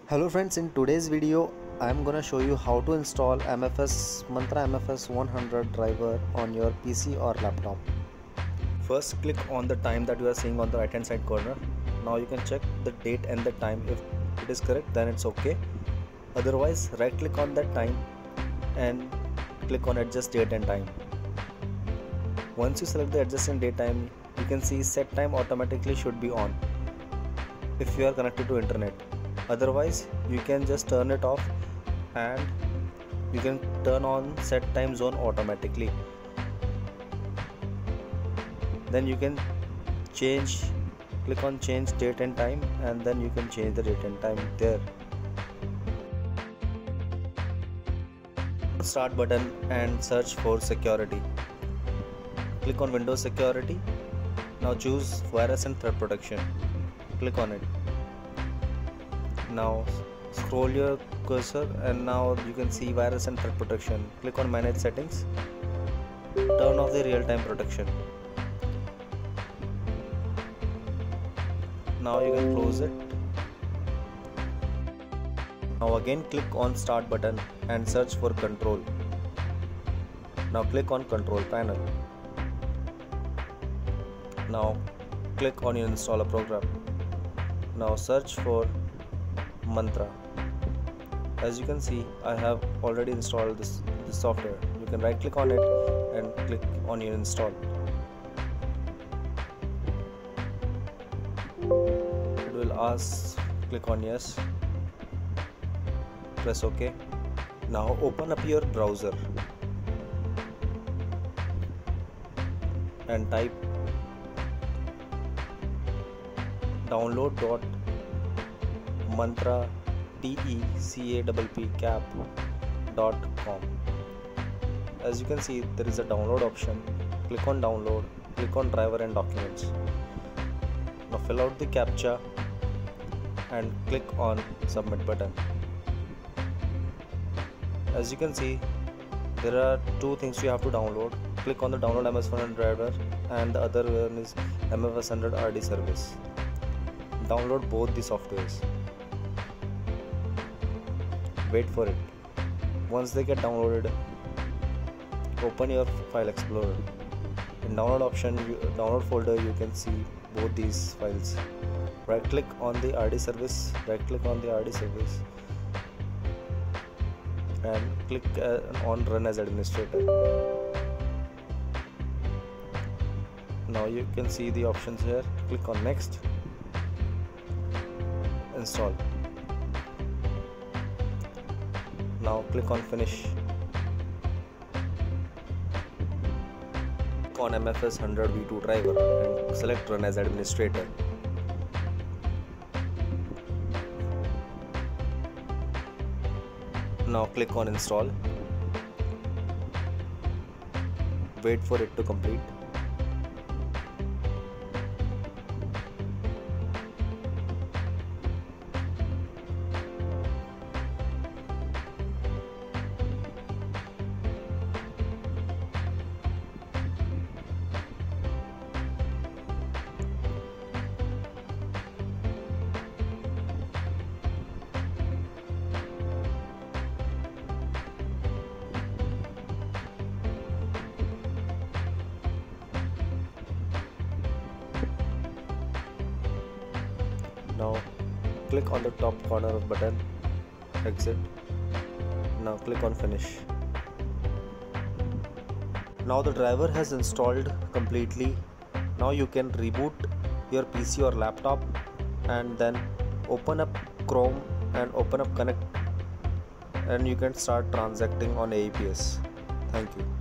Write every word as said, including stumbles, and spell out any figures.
Hello friends, in today's video I am gonna show you how to install M F S Mantra M F S one hundred driver on your P C or laptop. First click on the time that you are seeing on the right hand side corner. Now you can check the date and the time. If it is correct, then it's okay. Otherwise, right click on that time and click on adjust date and time. Once you select the adjust and date time, you can see set time automatically should be on if you are connected to internet. Otherwise, you can just turn it off and you can turn on set time zone automatically. Then you can change, click on change date and time, and then you can change the date and time there. Start button and search for security. Click on Windows Security. Now choose virus and threat protection. Click on it. Now scroll your cursor and now you can see virus and threat protection. Click on manage settings. Turn off the real-time protection. Now you can close it. Now again click on start button and search for control. Now click on control panel. Now click on your installer program. Now search for Mantra. As you can see, I have already installed this, this software. You can right click on it and click on your install. It will ask, click on yes, press OK. Now open up your browser and type download dot mantra tecapp dot com. As you can see, there is a download option. Click on download, click on driver and documents. Now fill out the captcha and click on submit button. As you can see, there are two things you have to download. Click on the download M F S one hundred driver and the other one is M F S one hundred R D service. Download both the softwares. Wait for it. Once they get downloaded, open your file explorer. In download option, you, download folder, you can see both these files. Right click on the R D service, right click on the R D service and click uh, on run as administrator. Now you can see the options here. Click on next, install. Now click on finish. Click on M F S one hundred V two driver and select run as administrator. Now click on install. Wait for it to complete. Now click on the top corner of button, exit. Now click on finish. Now the driver has installed completely. Now you can reboot your P C or laptop and then open up Chrome and open up Connect and you can start transacting on A E P S. Thank you.